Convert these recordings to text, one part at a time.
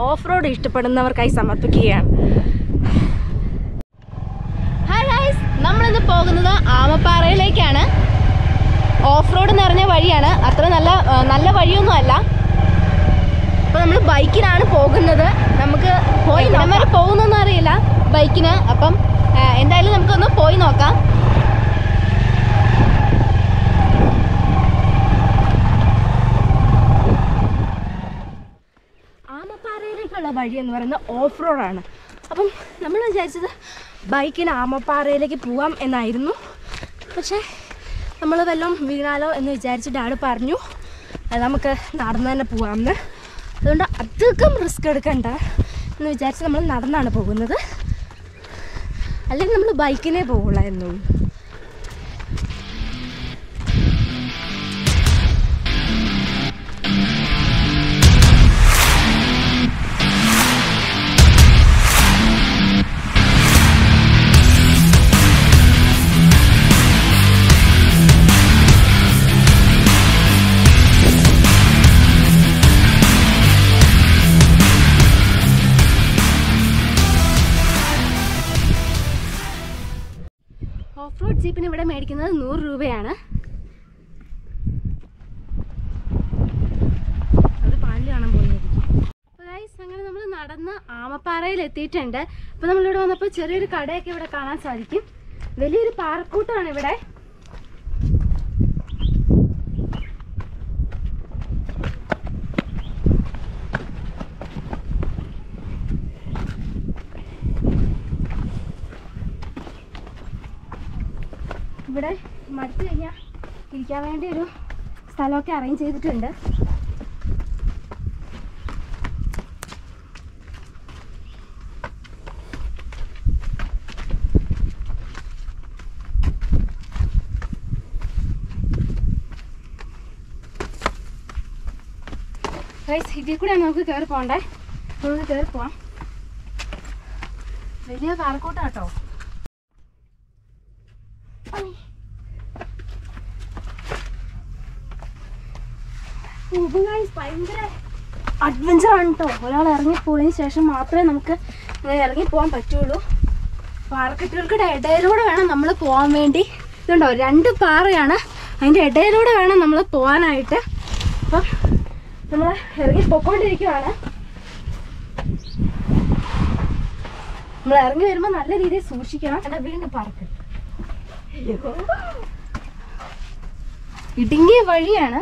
Off road ഇഷ്ടപ്പെടുന്നവർക്കായി സമർപ്പിക്കുകയാണ്. Hi guys, നമ്മളിന്ന് പോകുന്നത് ആമപ്പാറയിലേക്കാണ്. ഓഫ് റോഡ് നിറഞ്ഞ വഴിയാണ്, അത്ര നല്ല വഴിയൊന്നും അല്ല. അപ്പോൾ നമ്മൾ ബൈക്കിനാണ് പോകുന്നത്. നമുക്ക് പോയി ഇവിടം വരെ പോകുന്നൊന്നും അറിയില്ല ബൈക്കിന്. അപ്പം എന്തായാലും നമുക്കൊന്ന് പോയി നോക്കാം. ആമപ്പാറയിലേക്കുള്ള വഴി എന്ന് പറയുന്നത് ഓഫ് റോഡാണ്. അപ്പം നമ്മൾ വിചാരിച്ചത് ബൈക്കിന് ആമപ്പാറയിലേക്ക് പോവാം എന്നായിരുന്നു. പക്ഷേ നമ്മൾ വല്ലതും വീണാലോ എന്ന് വിചാരിച്ച് ഡാഡ് പറഞ്ഞു നമുക്ക് നടന്ന് തന്നെ പോകാമെന്ന്. അതുകൊണ്ട് അധികം റിസ്ക് എടുക്കണ്ട എന്ന് വിചാരിച്ച് നമ്മൾ നടന്നാണ് പോകുന്നത്. അല്ലെങ്കിൽ നമ്മൾ ബൈക്കിനേ പോകുള്ളായിരുന്നു. ഓഫ് റോഡ് ജീപ്പിന് ഇവിടെ മേടിക്കുന്നത് 100 രൂപയാണ്. അത് പാലിൽ കാണാൻ പോകുന്നതായിരിക്കും. അപ്പോൾ ഗൈസ്, അങ്ങനെ നമ്മൾ നടന്ന് ആമപ്പാറയിൽ എത്തിയിട്ടുണ്ട്. അപ്പോൾ നമ്മളിവിടെ വന്നപ്പോൾ ചെറിയൊരു കടയൊക്കെ ഇവിടെ കാണാൻ സാധിക്കും. വലിയൊരു പാറക്കൂട്ടമാണ് ഇവിടെ. ഇവിടെ മടുത്ത് കഴിഞ്ഞാൽ ഇരിക്കാൻ വേണ്ടി ഒരു സ്ഥലമൊക്കെ അറേഞ്ച് ചെയ്തിട്ടുണ്ട്. ഇതിൽ കൂടെ നമുക്ക് കയറി പോകണ്ടേ. നമുക്ക് കയറി പോവാം. വലിയ പാറക്കൂട്ടാട്ടോ. ഭയങ്കര അഡ്വഞ്ചറാണ് കേട്ടോ. ഒരാൾ ഇറങ്ങിപ്പോയതിന് ശേഷം മാത്രമേ നമുക്ക് ഇറങ്ങിപ്പോകാൻ പറ്റുള്ളൂ. പാറക്കെട്ടുകൾക്കിടെ ഇടയിലൂടെ വേണം നമ്മൾ പോകാൻ വേണ്ടി. ഇതുണ്ടോ, 2 പാറയാണ്, അതിൻ്റെ ഇടയിലൂടെ വേണം നമ്മൾ പോകാനായിട്ട്. അപ്പം നമ്മൾ ഇറങ്ങി പോയിക്കൊണ്ടിരിക്കുകയാണ്. നമ്മൾ ഇറങ്ങി വരുമ്പോൾ നല്ല രീതിയിൽ സൂക്ഷിക്കണം. എൻ്റെ വീണ്ടും പാറക്കെട്ട് ഇടുങ്ങിയ വഴിയാണ്,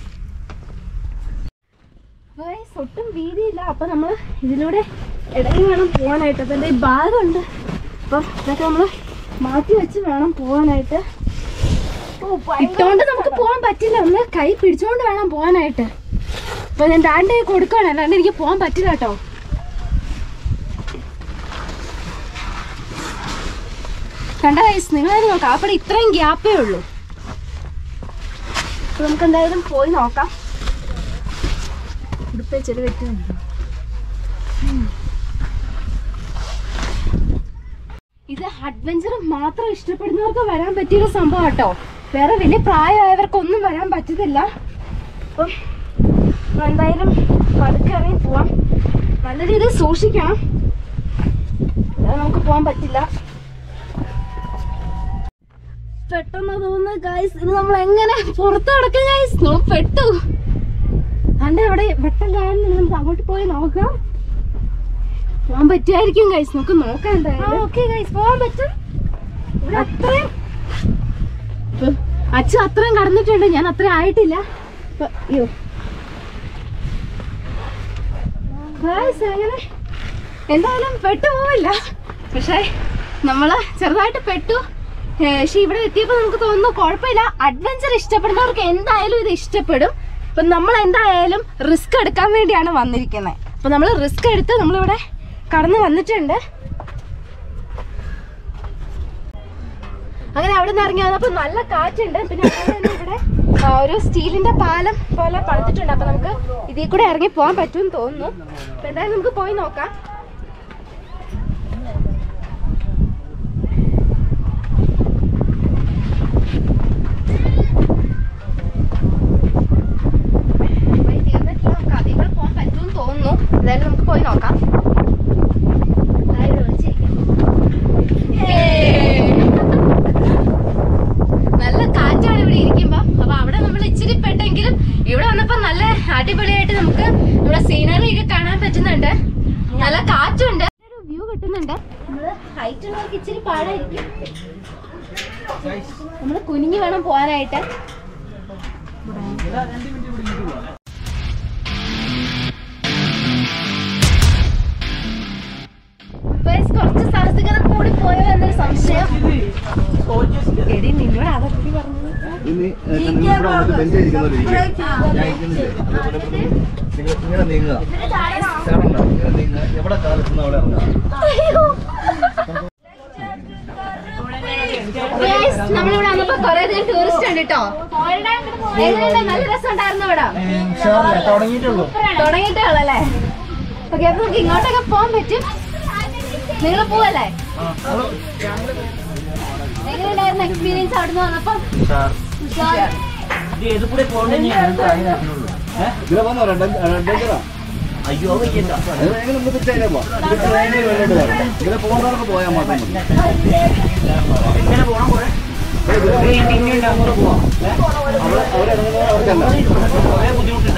ഒട്ടും വീതിയില്ല. അപ്പം നമ്മൾ ഇതിലൂടെ ഇടയിൽ വേണം പോകാനായിട്ട്. അപ്പം എൻ്റെ ഈ ബാഗുണ്ട്, അപ്പം ഇതൊക്കെ നമ്മൾ മാറ്റി വെച്ച് വേണം പോകാനായിട്ട്. ഇട്ടുകൊണ്ട് നമുക്ക് പോകാൻ പറ്റില്ല, നമ്മൾ കൈ പിടിച്ചുകൊണ്ട് വേണം പോകാനായിട്ട്. അപ്പം ഞാൻ ഡാഡിൻ്റെ കൈ കൊടുക്കുകയാണ്, അല്ലാണ്ട് എനിക്ക് പോകാൻ പറ്റില്ല കേട്ടോ. കണ്ട ഗൈസ്, നിങ്ങളത് നോക്കാം, അവിടെ ഇത്രയും ഗ്യാപ്പേ ഉള്ളൂ. അപ്പം നമുക്ക് എന്തായാലും പോയി നോക്കാം. ഉടുപ്പേ ചെടി വെക്കുന്നുണ്ടോ? ഇത് അഡ്വഞ്ചർ മാത്രം ഇഷ്ടപ്പെടുന്നവർക്ക് വരാൻ പറ്റിയൊരു സംഭവം കേട്ടോ. വേറെ വലിയ പ്രായമായവർക്കൊന്നും വരാൻ പറ്റത്തില്ല. അപ്പം എന്തായാലും പതുക്കെ ഇറങ്ങി പോവാം. നല്ല രീതിയിൽ സൂക്ഷിക്കണം, നമുക്ക് പോകാൻ പറ്റില്ല. പെട്ടെന്ന് തോന്നുന്നു ഗൈസ്, ഇത് നമ്മൾ എങ്ങനെ പുറത്ത് കിടക്കും ഗൈസ്. നമ്മൾ പെട്ടു. അൻ്റെ അവിടെ വെട്ടം കാണുന്നില്ല, നമുക്ക് അങ്ങോട്ട് പോയി നോക്കാം. പോകാൻ പറ്റുമായിരിക്കും ഗൈസ്, നമുക്ക് നോക്കാം എന്തായാലും. ഓക്കെ ഗൈസ്, പോകാൻ പറ്റും. ഇവിടെ അത്രയും അച്ഛൻ അത്രയും കടന്നിട്ടുണ്ട്, ഞാൻ അത്രയും ആയിട്ടില്ല. അയ്യോ ഗൈസ്, അങ്ങനെ എന്തായാലും പെട്ടു പോവില്ല. പക്ഷേ നമ്മള് ചെറുതായിട്ട് പെട്ടു. പക്ഷെ ഇവിടെ എത്തിയപ്പോൾ നമുക്ക് തോന്നുന്നു കുഴപ്പമില്ല. അഡ്വഞ്ചർ ഇഷ്ടപ്പെടുന്നവർക്ക് എന്തായാലും ഇത് ഇഷ്ടപ്പെടും. അപ്പം നമ്മൾ എന്തായാലും റിസ്ക് എടുക്കാൻ വേണ്ടിയാണ് വന്നിരിക്കുന്നത്. അപ്പം നമ്മൾ റിസ്ക് എടുത്ത് നമ്മളിവിടെ കടന്ന് വന്നിട്ടുണ്ട്. അങ്ങനെ അവിടെ നിന്ന് ഇറങ്ങി വന്നപ്പോൾ നല്ല കാറ്റുണ്ട്. പിന്നെ ഇവിടെ ഒരു സ്റ്റീലിന്റെ പാലം പോലെ പണിതിട്ടുണ്ട്. അപ്പം നമുക്ക് ഇതിൽ കൂടെ ഇറങ്ങി പോകാൻ പറ്റുമെന്ന് തോന്നുന്നു. അപ്പം എന്തായാലും നമുക്ക് പോയി നോക്കാം. എന്തായാലും നമുക്ക് പോയി നോക്കാം. അടിപൊളിയായിട്ട് നമുക്ക് നമ്മുടെ സീനറി ഒക്കെ കാണാൻ പറ്റുന്നുണ്ട്. നല്ല കാറ്റുണ്ട്, ഒരു വ്യൂ കിട്ടുന്നുണ്ട്. നമ്മള് ഹൈറ്റ് ഉള്ളവർക്ക് ഇച്ചിരി പാടായിരിക്കും, നമ്മള് കുനിഞ്ഞു വേണം പോകാനായിട്ട്. കുറച്ച് സാഹസികത കൂടി പോയോ എന്നൊരു സംശയം. എടി നിന്നോട് അതൊക്കെ പറഞ്ഞു. നമ്മളിവിടെ വന്നപ്പോ കൊറേ ടൂറിസ്റ്റ് ഉണ്ട് കേട്ടോ. നല്ല രസം ഉണ്ടായിരുന്നു ഇവിടെ. തുടങ്ങിയിട്ടേ ഉള്ളല്ലേ? ഓക്കെ, അപ്പൊ നമുക്ക് ഇങ്ങോട്ടൊക്കെ പോകാൻ പറ്റും. നിങ്ങൾ പോവല്ലേ? എങ്ങനെയുണ്ടായിരുന്നു എക്സ്പീരിയൻസ് അവിടുന്ന് വന്നപ്പോ? അയ്യോ പോകുന്നവർക്ക് പോയാൽ മാത്രം ബുദ്ധിമുട്ടില്ല.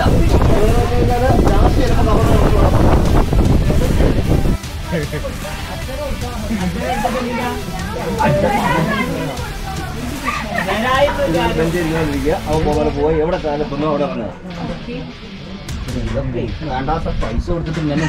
അവ പോയി എവിടെ കാലത്തുന്നോ അവിടെ ഇറങ്ങുക. വേണ്ടാത്ത പൈസ കൊടുത്തിട്ട് ഇങ്ങനെ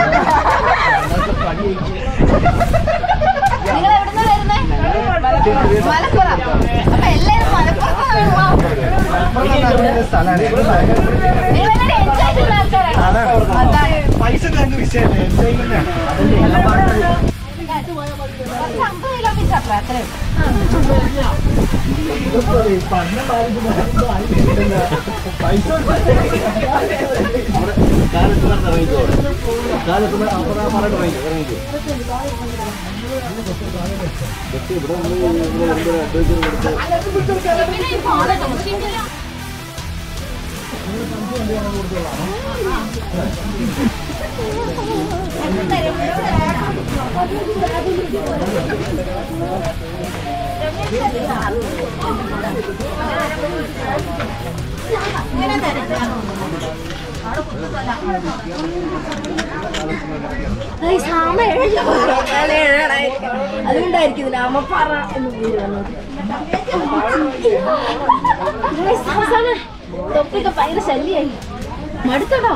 പൈസ വിഷയമല്ലേ. അതുകൊണ്ടായിരിക്കും ഇതിന് ആമപ്പാറ എന്ന് പേര് വന്നത്. തൊപ്പിയൊക്കെ ഭയങ്കര ശല്യായി, മടുത്തടോ.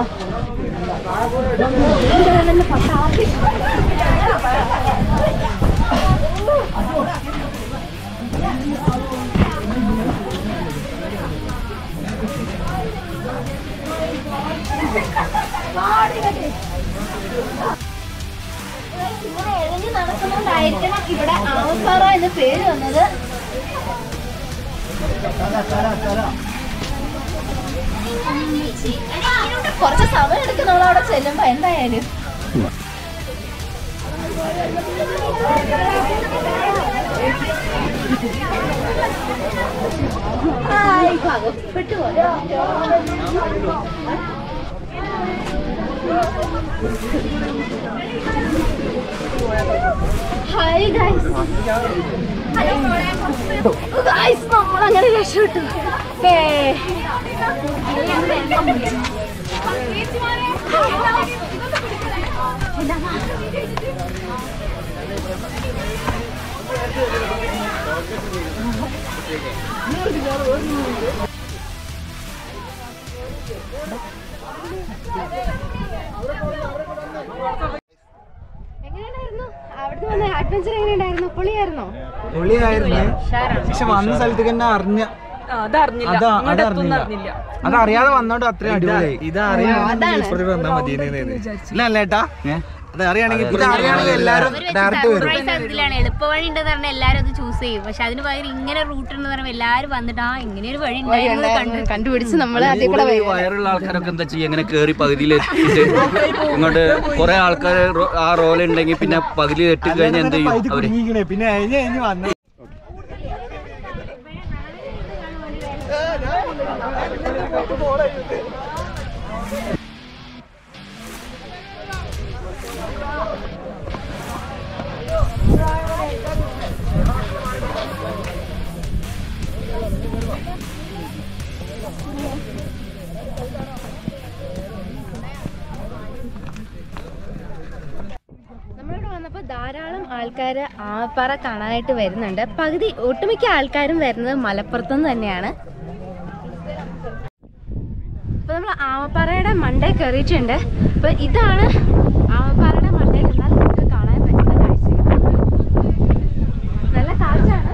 ഇങ്ങനെ എഴഞ്ഞു നടക്കുന്നോണ്ടായിരിക്കണം ഇവിടെ ആമപ്പാറ എന്ന് പേര് വന്നത്. കുറച്ച് സമയം എടുക്കും നമ്മളവിടെ ചെല്ലുമ്പോ എന്തായാലും. പെട്ടുപോയോ? ഹായ് ഗൈസ്, ഗൈസ് നമ്മളങ്ങനെ രക്ഷപ്പെട്ടു. എങ്ങനെയുണ്ടായിരുന്നു അവിടുന്ന് വന്ന അഡ്വഞ്ചർ? എങ്ങനെയുണ്ടായിരുന്നു? പൊളിയായിരുന്നോ? പൊളിയായിരുന്നു. പക്ഷെ വന്ന സ്ഥലത്തേക്ക് തന്നെ അതറിയാതെ വന്നോണ്ട് അത്രയും അടിപൊളിയായി. ഇതറിയാണെങ്കിൽ വന്നാൽ മതിയേട്ടാ. എല്ലാരും ഡയറക്റ്റ് വരും. എളുപ്പവഴി ഉണ്ടെന്ന് പറഞ്ഞാൽ എല്ലാരും അത് ചൂസ് ചെയ്യും. പക്ഷെ അതിന് പകരം ഇങ്ങനെ റൂട്ട് എന്ന് പറയുമ്പോൾ എല്ലാരും വന്നിട്ട് ഇങ്ങനെ ഒരു വഴി കണ്ടുപിടിച്ച് നമ്മള് വയറുള്ള ആൾക്കാരൊക്കെ എന്താ ചെയ്യാ, ഇങ്ങനെ കേറി പകുതിയിൽ എത്തിയിട്ട് ഇങ്ങോട്ട് കുറെ ആൾക്കാർ ആ റോലുണ്ടെങ്കിൽ പിന്നെ പകുതി എത്തി കഴിഞ്ഞാൽ എന്ത് ചെയ്യും അവര്? പിന്നെ വന്നു ആൾക്കാർ ആമപ്പാറ കാണാനായിട്ട് വരുന്നുണ്ട്. പകുതി ഒട്ടുമിക്ക ആൾക്കാരും വരുന്നത് മലപ്പുറത്തുനിന്ന് തന്നെയാണ്. അപ്പോൾ നമ്മൾ ആമപ്പാറയുടെ മണ്ടേ കയറിയിട്ടുണ്ട്. അപ്പോൾ ഇതാണ് ആമപ്പാറയുടെ മണ്ടയിൽ നിന്നാൽ നമുക്ക് കാണാൻ പറ്റുന്ന കാഴ്ചകൾ. നല്ല കാഴ്ചയാണ്.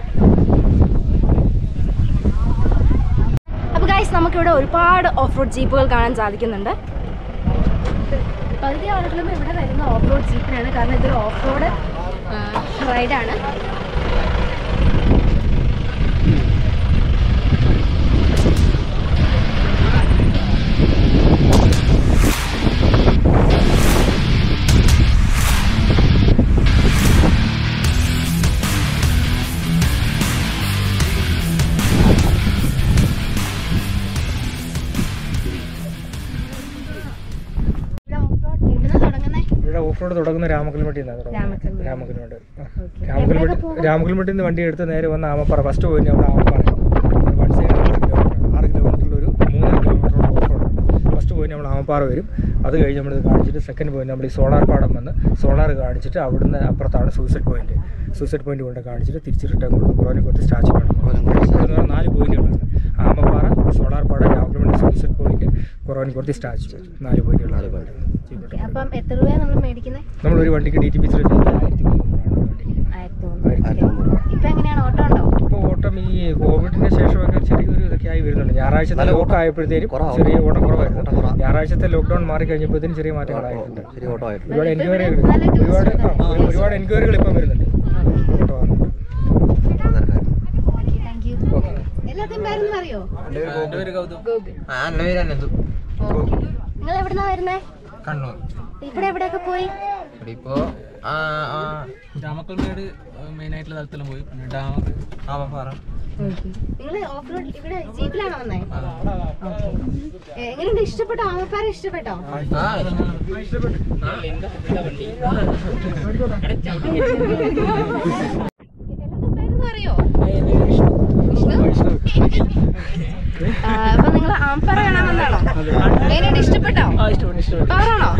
അപ്പോൾ ഗൈസ്, നമുക്കിവിടെ ഒരുപാട് ഓഫ് റോഡ് ജീപ്പുകൾ കാണാൻ സാധിക്കുന്നുണ്ട്. പകുതി ആളുകളും ഇവിടെ വരുന്ന ഓഫ് റോഡ് ജീപ്പിനാണ്. കാരണം ഇതൊരു ഓഫ് റോഡ് റൈഡാണ്. ഓഫ് റോഡ് തുടങ്ങുന്ന രാമക്കൽമട്ടിയിൽ രാമക്കൽമട്ടിയിൽ നിന്ന് വണ്ടി എടുത്ത് നേരെ വന്ന് ആമപ്പാറ ഫസ്റ്റ് പോയിന്റ് അവിടെ ആമപ്പാറ 6 കിലോമീറ്ററിലൊരു 3 കിലോമീറ്റർ ഓഫ് റോഡാണ്. ഫസ്റ്റ് പോയിന്റ് നമ്മൾ ആമപ്പാറ വരും. അത് കഴിഞ്ഞ് നമ്മളിത് കാണിച്ചിട്ട് സെക്കൻഡ് പോയിന്റ് നമ്മൾ ഈ സോളാർ പാടം വന്ന് സോളാർ കാണിച്ചിട്ട് അവിടുന്ന് അപ്പുറത്താണ് സൂയിസൈഡ് പോയിന്റ് കൊണ്ട് കാണിച്ചിട്ട് തിരിച്ച് റിട്ടേൺ കൊണ്ട് കുറവിനെ കുറച്ച് സ്റ്റാച്ചു കാണും. 4 പോയിന്റുകളാണ്: ആമപ്പാറ, സോളാർ പാടം, രാമക്കൽമട്ടി, സൂയിസൈഡ് പോയിന്റ്, കുറവിനെ കുറച്ച് സ്റ്റാച്ചു. 4 പോയിന്റുകളാണ്. അപ്പം എത്ര രൂപ നമ്മൾ മേടിക്കുന്നത്? നമ്മളൊരു വണ്ടിക്ക് DTP 1300 ഇപ്പം എങ്ങനെയാണ്? ഓട്ടോ ഉണ്ടോ? ഇപ്പോൾ ഓട്ടം ഈ കോവിഡിന് ശേഷമൊക്കെ ചെറിയൊരു ഇതൊക്കെ ആയി വരുന്നുണ്ട്. ഞായറാഴ്ചത്തെ ലോക്ക് ആയപ്പോഴത്തേക്കും ചെറിയ ഓട്ടം കുറവായിരുന്നു. ഞായറാഴ്ചത്തെ ലോക്ക്ഡൌൺ മാറി കഴിഞ്ഞപ്പോഴത്തേനും ചെറിയ മാറ്റങ്ങളായിട്ടുണ്ട്. ഒരുപാട് എൻക്വയറികൾ ഇപ്പം വരുന്നുണ്ട്. ഓട്ടോ വന്നിട്ട് നിങ്ങൾ എവിടുന്നാ വരുന്നേ? കണ്ണൂർ. ഇവിടെ എവിടെയൊക്കെ പോയി? ഇപ്പോ രാമക്കൽമേട് മെയിനായിട്ടുള്ള സ്ഥലത്തെല്ലാം പോയി. പിന്നെ ഡാം, ആമപ്പാറ. നിങ്ങൾ ഓഫ് റോഡ് ഇവിടെ ജീപ്പിലാണോ വന്നേ? എങ്ങനെയുണ്ട്? ഇഷ്ടപ്പെട്ടോ? ആമപ്പാറ ഇഷ്ടപ്പെട്ടോ? അറിയോ? അപ്പൊ നിങ്ങൾ ആമപ്പാറ കാണാൻ വന്നാണോ? എങ്ങനെയുണ്ട്? ഇഷ്ടപ്പെട്ടോ? പവറാണോ?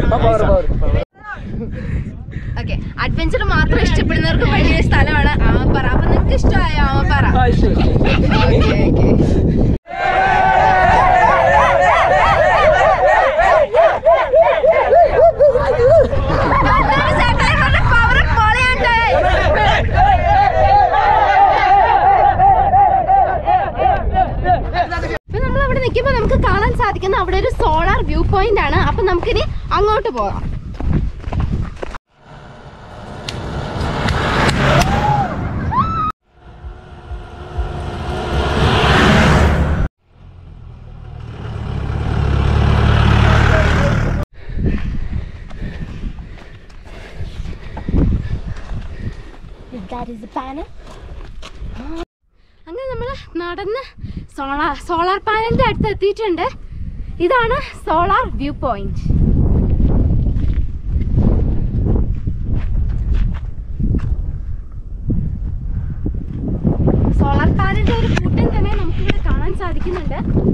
ഓക്കെ, അഡ്വഞ്ചർ മാത്രം ഇഷ്ടപ്പെടുന്നവർക്ക് വലിയ സ്ഥലമാണ് ആമപ്പാറ. അപ്പൊ നിങ്ങൾക്ക് ഇഷ്ടമായോ ആമപ്പാറ? ഇപ്പൊ നമ്മളവിടെ നിൽക്കുമ്പോ നമുക്ക് കാണാൻ സാധിക്കുന്ന അവിടെ ഒരു സോളാർ വ്യൂ പോയിന്റ് ആണ്. അപ്പൊ നമുക്കിനി അങ്ങോട്ട് പോകാം. അങ്ങനെ നമ്മൾ നടന്ന് സോളാർ പാനലിന്റെ അടുത്ത് എത്തിയിട്ടുണ്ട്. ഇതാണ് സോളാർ വ്യൂ പോയിന്റ്. സോളാർ പാനലിന്റെ ഒരു കൂട്ടം തന്നെ നമുക്കിവിടെ കാണാൻ സാധിക്കുന്നുണ്ട്.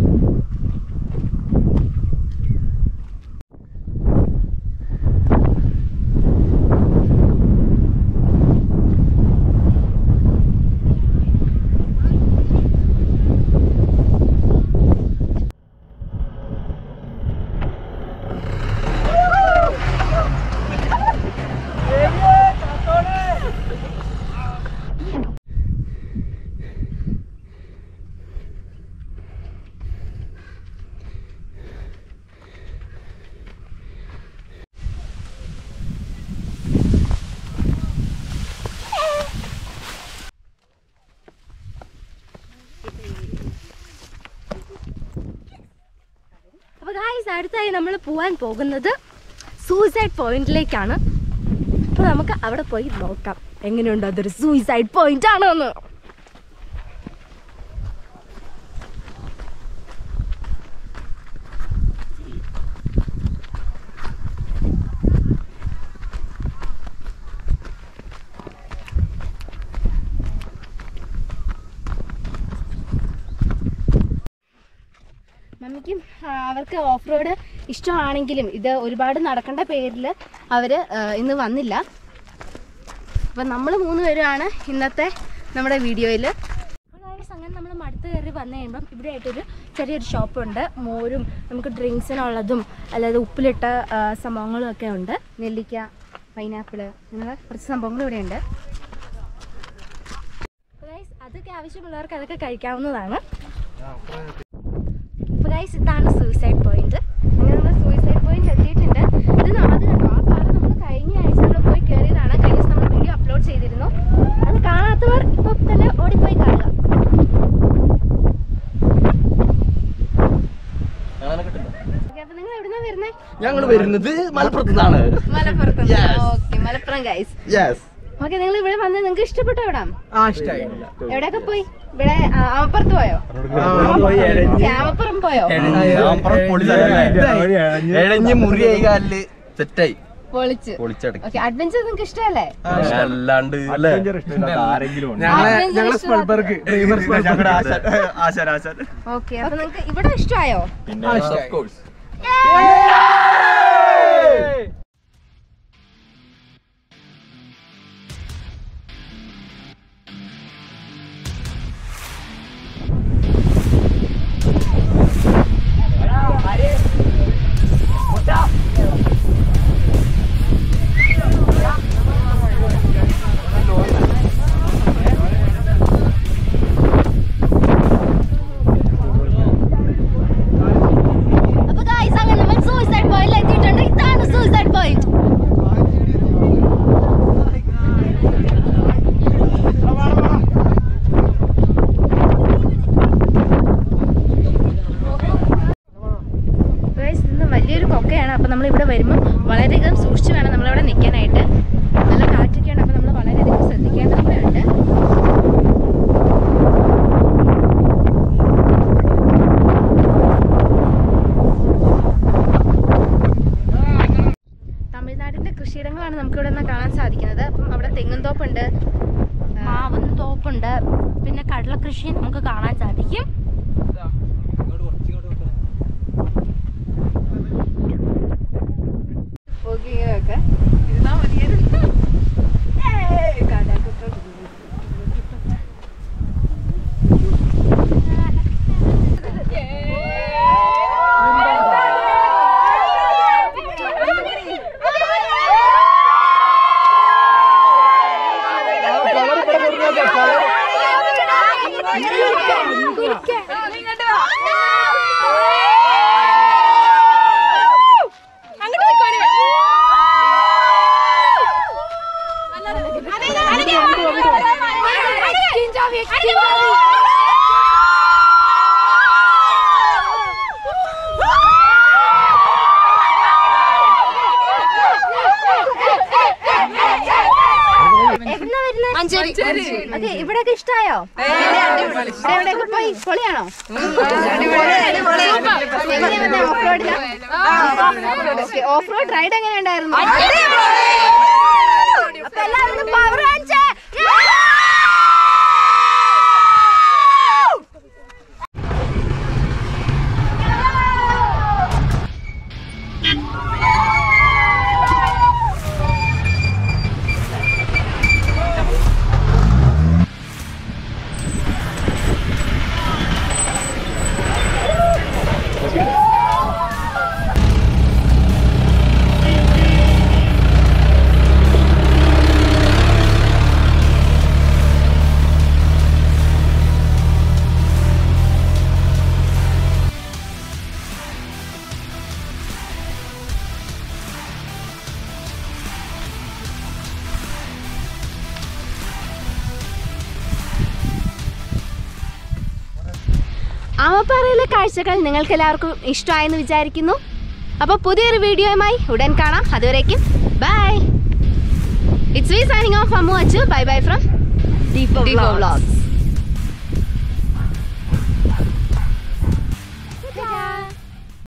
അപ്പോൾ ഗായ്സ്, അടുത്തായി നമ്മൾ പോകാൻ പോകുന്നത് സൂയിസൈഡ് പോയിന്റിലേക്കാണ്. അപ്പോൾ നമുക്ക് അവിടെ പോയി നോക്കാം എങ്ങനെയുണ്ട് അതൊരു സൂയിസൈഡ് പോയിന്റ് ആണോ എന്ന്. മമ്മിക്കും അവർക്ക് ഓഫ് റോഡ് ഇഷ്ടമാണെങ്കിലും ഇത് ഒരുപാട് നടക്കേണ്ട പേരിൽ അവർ ഇന്ന് വന്നില്ല. അപ്പം നമ്മൾ 3 പേരുമാണ് ഇന്നത്തെ നമ്മുടെ വീഡിയോയിൽ. അങ്ങനെ നമ്മൾ മടുത്ത് കയറി വന്നു കഴിയുമ്പം ഇവിടെ ആയിട്ടൊരു ചെറിയൊരു ഷോപ്പുണ്ട്. മോരും നമുക്ക് ഡ്രിങ്ക്സിനുള്ളതും അല്ലാതെ ഉപ്പിലിട്ട സംഭവങ്ങളും ഒക്കെ ഉണ്ട്. നെല്ലിക്ക, പൈനാപ്പിള് അങ്ങനെ കുറച്ച് സംഭവങ്ങൾ ഇവിടെ ഉണ്ട്. അതൊക്കെ ആവശ്യമുള്ളവർക്ക് അതൊക്കെ കഴിക്കാവുന്നതാണ്. അപ്പോൾ ഗൈസ് ഇതാണ് സൂയിസൈഡ് പോയിന്റ്. അങ്ങനെ നമ്മൾ സൂയിസൈഡ് പോയിന്റ് എത്തിയിട്ടുണ്ട്. ഇത് അത് കണ്ടോ, ആ പാറ നമ്മൾ കഴിഞ്ഞ ആഴ്ച നമ്മൾ പോയി കയറിയതാണ്. കഴിഞ്ഞ ദിവസം നമ്മൾ വീഡിയോ അപ്ലോഡ് ചെയ്തിരുന്നു. അത് കാണാത്തവർ ഇപ്പോൾ തന്നെ ഓടിപ്പോയി കാണുക. അപ്പോൾ നിങ്ങൾ എവിടുന്നാ വരുന്നത്? ഞങ്ങൾ വരുന്നത് മലപ്പുറത്ത് നിന്നാണ്. മലപ്പുറത്ത്. Okay, Malappuram guys. ഓക്കെ, നിങ്ങൾ ഇവിടെ വന്നത് നിങ്ങൾക്ക് ഇഷ്ടപ്പെട്ടോ? ഇവിടെ എവിടെയൊക്കെ പോയി? ഇവിടെ ആമപ്പുറത്ത് പോയോ? ആമപ്പുറം പോയോ? പൊളിച്ച്. ഓക്കെ, അഡ്വഞ്ചർ നിങ്ങൾക്ക് ഇഷ്ടമല്ലേ? ഓക്കെ, അപ്പൊ നിങ്ങൾക്ക് ഇവിടെ ഇഷ്ടമായോ? വലിയൊരു കൊക്കയാണ്. അപ്പം നമ്മളിവിടെ വരുമ്പോൾ വളരെയധികം സൂക്ഷിച്ച് വേണം നമ്മളിവിടെ നിൽക്കാനായിട്ട്. നല്ല കാറ്റൊക്കെയാണ്. അപ്പം നമ്മൾ വളരെയധികം ശ്രദ്ധിക്കേണ്ടതുണ്ട്. തമിഴ്നാടിൻ്റെ കൃഷിയിടങ്ങളാണ് നമുക്കിവിടെ നിന്ന് കാണാൻ സാധിക്കുന്നത്. അപ്പം അവിടെ തെങ്ങും തോപ്പുണ്ട്, മാവും തോപ്പുണ്ട്, പിന്നെ കടലക്കൃഷി നമുക്ക് കാണാൻ സാധിക്കും. ഇവിടെയൊക്കെ ഇഷ്ടായോ? എവിടെയൊക്കെ പോയി? പൊളിയാണോ? ഓഫ് റോഡ് റൈഡ് എങ്ങനെ ഉണ്ടായിരുന്നു? അപ്പൊ എല്ലാവരും പവർ കാണിച്ചേ. ആമപ്പാറയിലെ കാഴ്ചകൾ നിങ്ങൾക്ക് എല്ലാവർക്കും ഇഷ്ടമായെന്ന് വിചാരിക്കുന്നു. അപ്പോൾ പുതിയൊരു വീഡിയോയുമായി ഉടൻ കാണാം. അതുവരേക്കും bye. It's me signing off. Ammu Achu. Bye bye from Deepo Vlogs.